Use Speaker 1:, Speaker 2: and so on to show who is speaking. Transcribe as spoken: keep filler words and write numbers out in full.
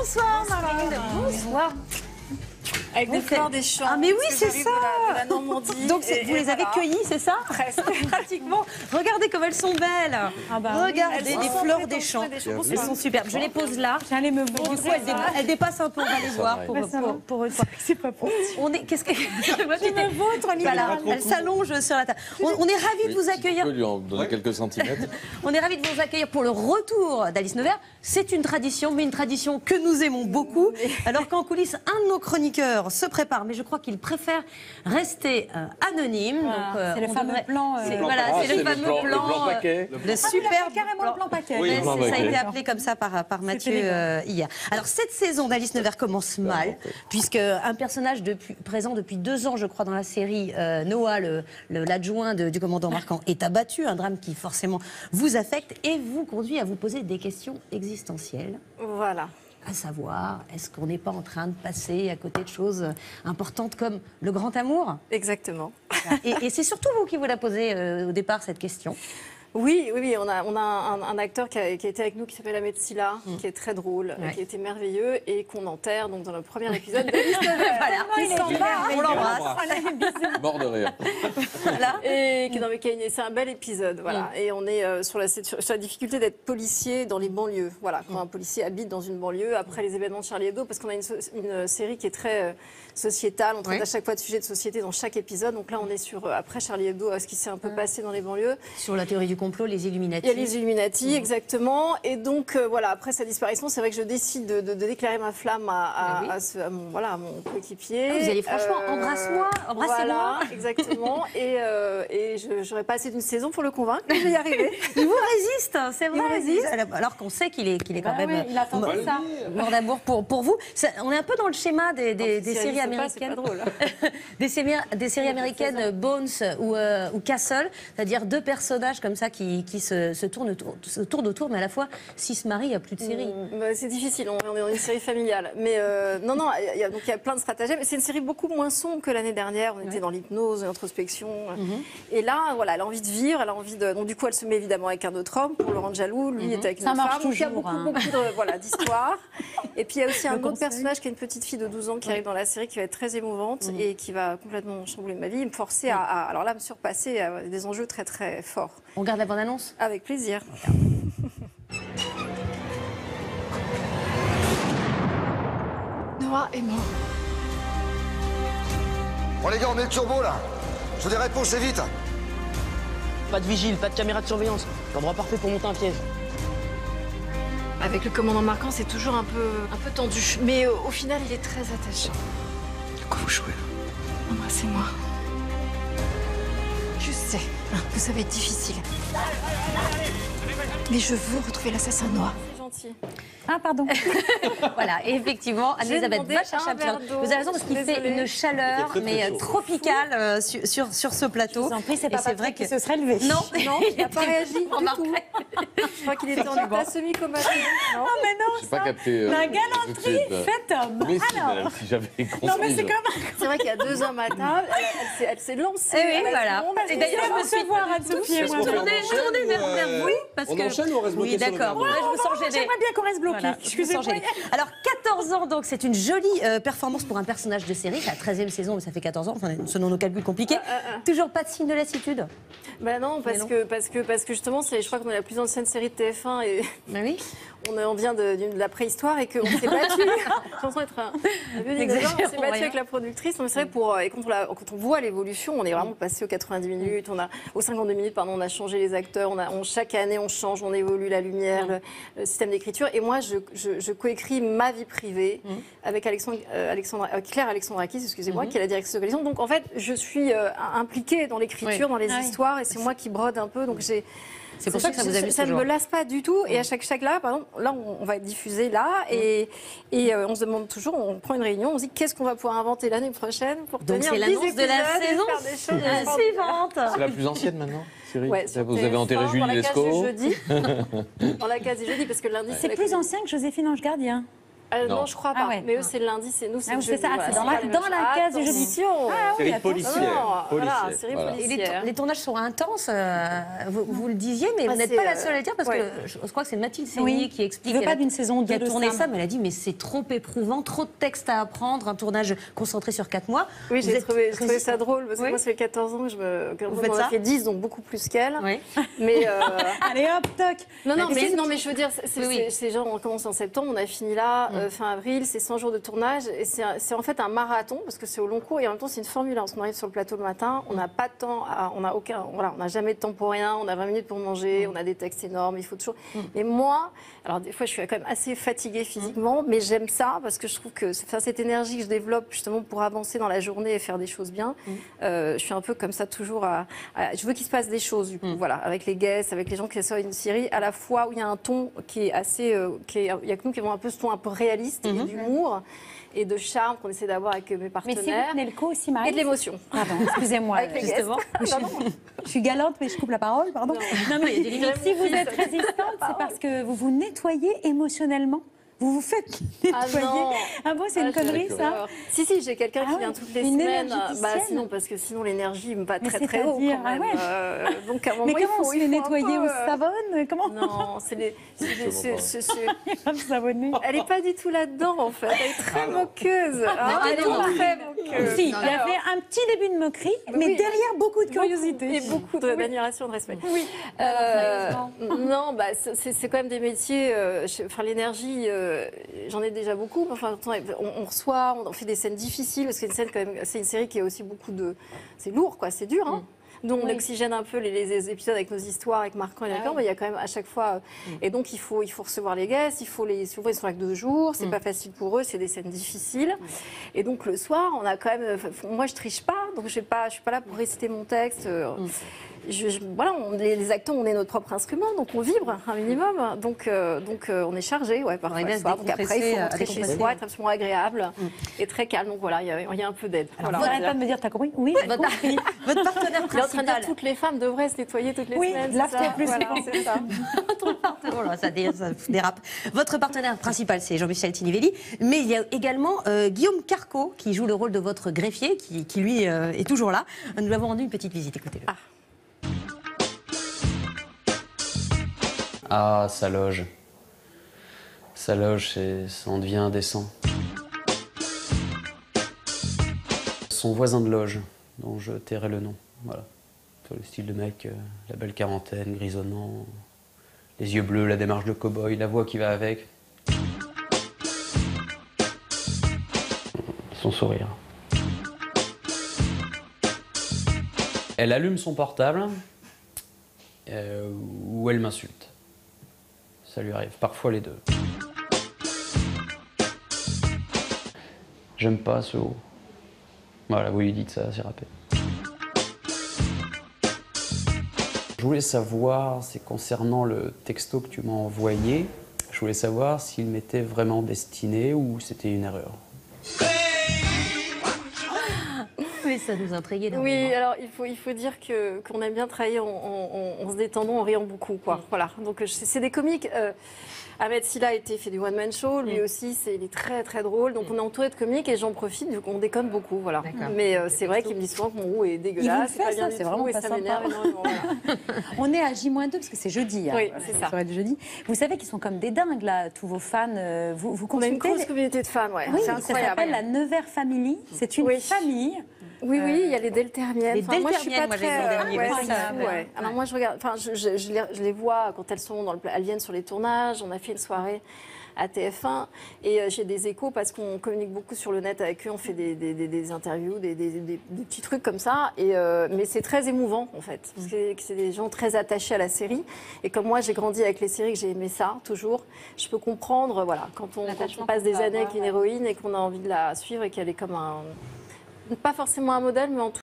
Speaker 1: Bonsoir Marine. Bonsoir.
Speaker 2: Avec des fleurs des champs.
Speaker 1: Ah mais oui, c'est ça.
Speaker 2: De la, de la Normandie.
Speaker 1: Donc
Speaker 2: et,
Speaker 1: vous les avez
Speaker 2: voilà.
Speaker 1: cueillies, c'est ça?
Speaker 2: Presque.
Speaker 1: Pratiquement. Regardez comme elles sont belles. Ah bah,
Speaker 2: oui,
Speaker 1: regardez les fleurs des champs.
Speaker 2: des champs.
Speaker 1: Elles sont superbes. Je les pose là.
Speaker 3: J'allais me voir.
Speaker 1: Du coup, elles, dépa elles dépassent un peu. On va les voir pour, pour, pour, pour une fois.
Speaker 3: C'est pas pour.
Speaker 1: On est. Qu'est-ce que. Moi,
Speaker 3: Tu me vautres,
Speaker 1: voilà, elle s'allonge sur la table. On, on est ravis de vous accueillir.
Speaker 4: Tu peux lui en donner quelques centimètres.
Speaker 1: On est ravis de vous accueillir pour le retour d'Alice Nevers. C'est une tradition, mais une tradition que nous aimons beaucoup. Alors qu'en coulisses, un de nos chroniqueurs se prépare, mais je crois qu'il préfère rester euh, anonyme.
Speaker 3: Voilà.
Speaker 1: Euh,
Speaker 3: c'est le fameux
Speaker 1: devrait...
Speaker 3: plan. Euh...
Speaker 1: Voilà,
Speaker 4: Ah,
Speaker 1: c'est le fameux
Speaker 4: plan,
Speaker 1: plan.
Speaker 4: le plan paquet.
Speaker 1: Euh, le
Speaker 3: ah,
Speaker 1: super
Speaker 3: carrément le plan paquet.
Speaker 4: Oui,
Speaker 1: Ouais,
Speaker 4: le plan
Speaker 1: ça a
Speaker 4: paquet.
Speaker 1: été appelé comme ça par, par Mathieu euh, hier. Alors cette saison d'Alice Nevers commence mal, puisque un personnage depuis, présent depuis deux ans, je crois, dans la série, euh, Noah, l'adjoint du commandant Marquand, est abattu. Un drame qui forcément vous affecte et vous conduit à vous poser des questions existentielles.
Speaker 2: Voilà.
Speaker 1: À savoir, est-ce qu'on n'est pas en train de passer à côté de choses importantes comme le grand amour?
Speaker 2: Exactement.
Speaker 1: Et, et c'est surtout vous qui vous la posez euh, au départ, cette question.
Speaker 2: Oui, oui, oui, on a, on a un, un acteur qui a, qui a été avec nous qui s'appelle Ahmed Silla, mmh. qui est très drôle,
Speaker 1: ouais.
Speaker 2: qui était merveilleux et qu'on enterre donc dans le premier épisode d'Alice Nevers.
Speaker 1: Voilà,
Speaker 2: il s'en va,
Speaker 1: on l'embrasse.
Speaker 4: Mort de rire.
Speaker 2: Voilà. Et qui, c'est un bel épisode, voilà. Mmh. Et on est euh, sur, la, sur, sur la difficulté d'être policier dans les banlieues. Voilà, quand mmh. un policier habite dans une banlieue après les événements de Charlie Hebdo, parce qu'on a une, une série qui est très euh, sociétale, on traite oui. à chaque fois de sujets de société dans chaque épisode. Donc là, on est sur euh, après Charlie Hebdo, ce qui s'est un peu mmh. passé dans les banlieues.
Speaker 1: Sur la théorie du complot, les Illuminati.
Speaker 2: Il y a les Illuminati, mmh. exactement. Et donc, euh, voilà, après sa disparition, c'est vrai que je décide de, de, de déclarer ma flamme à, à, oui. à, ce, à mon, voilà, à mon coéquipier.
Speaker 1: Ah, vous allez franchement, euh, embrasse-moi, embrassez-moi.
Speaker 2: Voilà, exactement. et euh, et je n'aurais pas assez d'une saison pour le convaincre, mais je vais y arriver.
Speaker 1: Il vous résiste, c'est vrai.
Speaker 2: Il résiste.
Speaker 1: Alors qu'on sait qu'il est, qu'il est quand
Speaker 3: bah
Speaker 1: même
Speaker 3: oui, il a tenté ça.
Speaker 1: mort d'amour pour, pour vous. Ça, on est un peu dans le schéma des, des, des séries américaines.
Speaker 2: Pas, pas drôle.
Speaker 1: des, séries, des séries américaines Bones ou, euh, ou Castle, c'est-à-dire deux personnages comme ça qui, qui se, se tournent se tournent autour, mais à la fois, s'ils se marient, il n'y a plus de série.
Speaker 2: Mmh, bah, c'est difficile, on, on est dans une série familiale. Mais euh, non, non, il y, a, donc, il y a plein de stratagèmes. C'est une série beaucoup moins sombre que l'année dernière. On ouais. était dans l'hypnose, l'introspection. Mmh. Et là, voilà, elle a envie de vivre, elle a envie de... Donc du coup, elle se met évidemment avec un autre homme pour le rendre jaloux. Lui mmh. est avec une
Speaker 3: Ça
Speaker 2: autre femme. Donc il y a beaucoup,
Speaker 3: hein.
Speaker 2: beaucoup de, voilà, d'histoires. Et puis il y a aussi un autre personnage qui est une petite fille de douze ans qui ouais. arrive dans la série, qui va être très émouvante mmh. et qui va complètement chambouler ma vie, et me forcer mmh. à, à, alors là, me surpasser à des enjeux très très forts.
Speaker 1: On regarde la bande-annonce ?
Speaker 2: Avec plaisir. Noah est mort.
Speaker 5: Bon les gars, on met le turbo là. Je veux des réponses, et vite.
Speaker 6: Pas de vigile, pas de caméra de surveillance. L'endroit parfait pour monter un piège.
Speaker 2: Avec le commandant Marquand, c'est toujours un peu, un peu tendu. Mais euh, au final, il est très attachant.
Speaker 5: De quoi vous jouez?
Speaker 2: Embrassez-moi. Je sais que ça va être difficile. Mais je veux retrouver l'assassin de Noah. C'est gentil.
Speaker 3: Ah, pardon.
Speaker 1: Voilà, et effectivement, Anne-Elisabeth va chercher un verre d'eau. Vous avez raison, parce qu'il fait une chaleur, très, très mais chaud. tropicale euh, sur, sur, sur ce plateau.
Speaker 3: Je vous en prie, c'est pas
Speaker 1: c'est vrai
Speaker 3: que se serait levé.
Speaker 2: Non, non, il n'a pas réagi du tout. Je crois qu'il était en état semi-comatique.
Speaker 3: Non, mais non,
Speaker 4: j'ai pas capté. Euh,
Speaker 3: la galanterie faite homme.
Speaker 4: Mais
Speaker 3: alors,
Speaker 4: si j'avais compris.
Speaker 3: Non, mais c'est comme.
Speaker 2: C'est vrai qu'il y a deux hommes à table, elle, elle s'est lancée.
Speaker 1: Et oui, voilà.
Speaker 3: Et d'ailleurs, je me suis voir Anne-Sophie et moi.
Speaker 1: Tournez vers vous, parce que.
Speaker 4: On enchaîne ou on reste bloqué?
Speaker 1: Oui, d'accord. Je me sens gênée.
Speaker 3: J'aimerais bien qu'on reste bloqué. Excusez-moi.
Speaker 1: Alors, quatorze ans, donc, c'est une jolie euh, performance pour un personnage de série. C'est la treizième saison, mais ça fait quatorze ans, enfin, selon nos calculs compliqués. Euh, euh, euh. Toujours pas de signe de lassitude?
Speaker 2: Ben non, parce, non. Que, parce, que, parce que justement, je crois qu'on est la plus ancienne série de T F un et
Speaker 1: ben oui.
Speaker 2: on, on vient de, de la préhistoire et qu'on s'est battu. J'ai l'impression d'être un, un vieux dinosaure. On s'est battu avec la productrice. C'est vrai, pour, et quand on, la, quand on voit l'évolution, on est vraiment passé aux quatre-vingt-dix minutes, on a, aux cinquante-deux minutes, pardon, on a changé les acteurs. On a, on, chaque année, on change, on évolue la lumière, le, le système d'écriture. Et moi, je, je, je coécris ma vie privée mmh. avec Alexandre, euh, Alexandra, euh, Claire Alexandrakis, excusez-moi, mmh. qui est la directrice de collection. Donc en fait, je suis euh, impliquée dans l'écriture, oui. dans les ah, histoires, et c'est moi qui brode un peu. Donc j'ai.
Speaker 1: C'est pour ça que ça vous amuse
Speaker 2: Ça
Speaker 1: toujours.
Speaker 2: ne me lasse pas du tout. Et à chaque chaque là, par exemple, là, on, on va être diffusé là, et, et euh, on se demande toujours, on prend une réunion, on se dit qu'est-ce qu'on va pouvoir inventer l'année prochaine pour
Speaker 1: Donc
Speaker 2: tenir
Speaker 1: c'est l'annonce de la saison suivante.
Speaker 4: C'est la plus ancienne maintenant.
Speaker 2: Ouais,
Speaker 4: vous avez enterré Julie Lescaut.
Speaker 2: Dans la case du jeudi, parce que lundi,
Speaker 3: c'est plus ancien que Joséphine Ange Gardien.
Speaker 2: Euh,
Speaker 4: Non.
Speaker 2: non. je crois pas.
Speaker 3: Ah ouais.
Speaker 2: Mais eux, c'est le lundi, c'est nous, c'est
Speaker 3: Ah
Speaker 2: le
Speaker 3: oui, c'est
Speaker 2: jeudi.
Speaker 3: ça,
Speaker 2: Voilà,
Speaker 3: c'est dans
Speaker 2: pas
Speaker 3: la-
Speaker 2: les
Speaker 3: dans
Speaker 2: mêmes
Speaker 3: la
Speaker 2: choses.
Speaker 3: case du jeudi.
Speaker 2: Attention.
Speaker 3: Ah oui,
Speaker 4: Série
Speaker 3: attention.
Speaker 4: policière.
Speaker 2: Non, voilà,
Speaker 4: policière,
Speaker 2: série
Speaker 4: voilà.
Speaker 1: Et les,
Speaker 2: policière.
Speaker 1: tour- les tournages sont intenses, euh, vous, vous le disiez, mais
Speaker 2: Ah,
Speaker 1: vous n'êtes
Speaker 2: c'est,
Speaker 1: pas la
Speaker 2: euh,
Speaker 1: seule à le dire, parce
Speaker 2: ouais.
Speaker 1: que je, je crois que c'est Mathilde Seigné
Speaker 3: Oui.
Speaker 1: qui explique
Speaker 3: Je veux
Speaker 1: qu'elle
Speaker 3: pas
Speaker 1: a-
Speaker 3: d'une saison
Speaker 1: qui a
Speaker 3: deux de
Speaker 1: tourné
Speaker 3: ça.
Speaker 1: ça, mais elle a dit mais c'est trop éprouvant, trop de textes à apprendre, un tournage concentré sur quatre mois.
Speaker 2: Oui,
Speaker 1: Vous
Speaker 2: j'ai
Speaker 1: êtes
Speaker 2: trouvé, j'ai trouvé ça
Speaker 1: résistant.
Speaker 2: drôle, parce que
Speaker 1: Oui.
Speaker 2: moi, ça fait quatorze ans que je me. que
Speaker 1: Vous
Speaker 2: on
Speaker 1: faites
Speaker 2: en
Speaker 1: ça
Speaker 2: a fait dix, donc beaucoup plus qu'elle.
Speaker 1: Oui.
Speaker 2: Mais. euh,
Speaker 3: Allez hop, toc.
Speaker 2: Non, non,
Speaker 3: Mais
Speaker 2: mais,
Speaker 3: c'est-
Speaker 2: non, mais je veux dire, c'est
Speaker 1: Oui, oui.
Speaker 2: c'est- c'est genre, on commence en septembre, on a fini là, euh, fin avril, c'est cent jours de tournage, et c'est un- c'est en fait un marathon, parce que c'est au long cours, et en même temps, c'est une formule. Hein. On arrive sur le plateau le matin, on n'a pas de temps, à- on n'a aucun, voilà, on n'a jamais de temps pour rien, on a vingt minutes pour manger, on a des textes énormes, il faut toujours. Mais moi, alors des fois, je suis quand même assez fatiguée physiquement, mais j'aime ça, parce que je trouve que c'est- enfin, cette énergie que je développe justement pour avancer dans la journée et faire des choses bien, euh, je suis un peu comme ça toujours à. à- je veux qu'il se passe des choses, du coup, voilà, avec les guests, avec les gens qui sortent une série, à la fois où il y a un ton qui est assez. euh, qui est- il y a que nous qui avons un peu ce ton un peu réaliste et d'humour et de charme qu'on essaie d'avoir avec mes
Speaker 3: Mais si
Speaker 2: partenaires.
Speaker 3: vous tenez le coup aussi, Marie.
Speaker 2: Et de l'émotion.
Speaker 3: Pardon, excusez-moi.
Speaker 2: Avec les guests.
Speaker 3: justement. Je, suis- je suis galante, mais je coupe la parole, pardon. Non, mais
Speaker 1: il y a des limites.
Speaker 3: si vous êtes résistante, c'est parce que vous vous nettoyez émotionnellement. Vous vous faites
Speaker 2: Ah
Speaker 3: nettoyer.
Speaker 2: non.
Speaker 3: Ah bon, c'est
Speaker 2: Ah,
Speaker 3: une connerie,
Speaker 2: j'ai
Speaker 3: ça
Speaker 2: peur. Si, si, j'ai quelqu'un
Speaker 3: Ah
Speaker 2: qui
Speaker 3: ouais,
Speaker 2: vient toutes les
Speaker 3: une
Speaker 2: semaines.
Speaker 3: énergéticienne.
Speaker 2: Bah, sinon, parce que sinon, l'énergie me va
Speaker 3: Mais
Speaker 2: très très haut.
Speaker 3: c'est-à-dire,
Speaker 2: Quand même.
Speaker 3: ah ouais.
Speaker 2: Euh, donc, à un moment,
Speaker 3: Mais
Speaker 2: il
Speaker 3: comment
Speaker 2: faut,
Speaker 3: on se
Speaker 2: il
Speaker 3: fait
Speaker 2: faut un
Speaker 3: nettoyer
Speaker 2: peu,
Speaker 3: au
Speaker 2: euh,
Speaker 3: savonne Comment
Speaker 2: Non, c'est les. c'est les- c'est- c'est- c'est-
Speaker 3: on se savonner
Speaker 2: Elle n'est pas du tout là-dedans, en fait. Elle est très moqueuse. Ah,
Speaker 1: ah
Speaker 2: elle
Speaker 1: non, non.
Speaker 2: est très moqueuse.
Speaker 3: Si, il y avait un petit début de moquerie, mais
Speaker 2: oui.
Speaker 3: derrière beaucoup de curiosité.
Speaker 2: Et beaucoup de- d'admiration, de respect. Oui. Euh, non, bah, c'est c'est quand même des métiers. euh, je- Enfin, l'énergie, euh, j'en ai déjà beaucoup. Enfin, on, on reçoit, on fait des scènes difficiles parce que c'est une scène quand même. C'est une série qui a aussi beaucoup de. C'est lourd, quoi. C'est dur. Hein. Donc on oxygène un peu les, les épisodes avec nos histoires, avec Marquand et Lacan, mais il y a quand même à chaque fois. Et donc il faut, il faut recevoir les guests, il faut les. Souvent ils sont là que deux jours, c'est pas facile pour eux, c'est des scènes difficiles. Et donc le soir, on a quand même. Moi je triche pas, donc je ne suis pas là pour réciter mon texte. Je, je, voilà, on, les, les acteurs, on est notre propre instrument, donc on vibre un minimum. Donc, euh, donc euh, on est chargé, ouais, parfois.
Speaker 1: On
Speaker 2: le
Speaker 1: aide
Speaker 2: soir.
Speaker 1: à
Speaker 2: Donc après, il faut
Speaker 1: décompresser,
Speaker 2: rentrer
Speaker 1: à
Speaker 2: chez
Speaker 1: décompresser.
Speaker 2: soi, être absolument agréable et très calme. Donc voilà, il y, a- il y a un peu d'aide. Voilà,
Speaker 3: Vous
Speaker 2: on va
Speaker 3: n'arrêtez
Speaker 2: dire.
Speaker 3: pas de me dire, t'as compris Oui, j'ai
Speaker 1: Votre,
Speaker 3: compris.
Speaker 1: votre partenaire
Speaker 2: Il est en train de
Speaker 1: principal.
Speaker 2: dire que toutes les femmes devraient se nettoyer toutes les
Speaker 3: Oui,
Speaker 2: semaines.
Speaker 3: lave-toi
Speaker 2: c'est ça
Speaker 3: plus
Speaker 2: Voilà,
Speaker 3: souvent.
Speaker 2: c'est ça.
Speaker 1: Oh là, ça, dé- ça dérape. Votre partenaire principal, c'est Jean-Michel Tinivelli, mais il y a également euh, Guillaume Carco qui joue le rôle de votre greffier, qui, qui lui euh, est toujours là. Nous lui avons rendu une petite visite, écoutez-le.
Speaker 2: Ah.
Speaker 7: Ah, sa loge. Sa loge, c'est- ça en devient indécent. Son voisin de loge, dont je tairai le nom. Voilà. Sur le style de mec, euh, la belle quarantaine, grisonnant, les yeux bleus, la démarche de cow-boy, la voix qui va avec. Son sourire. Elle allume son portable, euh, ou elle m'insulte. Ça lui arrive, parfois les deux. J'aime pas ce haut. Voilà, vous lui dites ça, c'est râpé. Je voulais savoir, c'est concernant le texto que tu m'as envoyé, je voulais savoir s'il m'était vraiment destiné ou c'était une erreur.
Speaker 1: Oui, ça nous intriguait.
Speaker 2: Oui, alors il faut, il faut dire que, qu'on aime bien travailler en, en- en se détendant, en riant beaucoup. Quoi. Voilà. Donc je- c'est des comiques. Euh, Ahmed Silla a été fait du one-man show, lui aussi, c'est, il est très très drôle. Donc on est entouré de comiques et j'en profite vu qu'on déconne beaucoup. Voilà. Mais euh, c'est vrai qu'il me dit souvent que mon roux est dégueulasse,
Speaker 3: Il vous le fait,
Speaker 2: pas bien
Speaker 3: ça,
Speaker 2: du
Speaker 3: c'est
Speaker 2: tout,
Speaker 3: vraiment
Speaker 2: et
Speaker 3: pas
Speaker 2: ça
Speaker 3: sympa.
Speaker 2: m'énerve énormément, voilà.
Speaker 3: On est à J moins deux parce que c'est jeudi. hein.
Speaker 2: Oui,
Speaker 3: Voilà,
Speaker 2: c'est
Speaker 3: la
Speaker 2: ça.
Speaker 3: soirée de jeudi. Vous savez qu'ils sont comme des dingues là, tous vos fans. euh, Vous, vous
Speaker 2: On a une
Speaker 3: consultez
Speaker 2: grosse
Speaker 3: les-
Speaker 2: communauté de fans, ouais.
Speaker 3: Oui,
Speaker 2: c'est
Speaker 3: ça
Speaker 2: incroyable.
Speaker 3: s'appelle la Nevers Family. C'est une
Speaker 2: Oui.
Speaker 3: famille.
Speaker 2: Oui, oui, il y a les deltermiennes.
Speaker 1: Les
Speaker 2: Enfin, moi, je suis pas
Speaker 1: deltermiennes, moi, je les
Speaker 2: très.
Speaker 1: ai
Speaker 2: euh,
Speaker 1: derniers,
Speaker 2: ouais,
Speaker 1: ouais,
Speaker 2: c'est
Speaker 1: ça,
Speaker 2: fou,
Speaker 1: ouais.
Speaker 2: ouais. Alors moi, je regarde. Enfin, je, je- je les, je les vois quand elles sont dans le. Elles viennent sur les tournages. On a fait une soirée à T F un et euh, j'ai des échos parce qu'on communique beaucoup sur le net avec eux. On fait des, des, des- des interviews, des, des- des- des petits trucs comme ça. Et euh, mais c'est très émouvant en fait, parce que c'est des gens très attachés à la série. Et comme moi, j'ai grandi avec les séries, que j'ai aimé ça toujours. Je peux comprendre, voilà, quand on, quand on passe des années avec une héroïne et qu'on a envie de la suivre et qu'elle est comme un. Pas forcément un modèle, mais en tout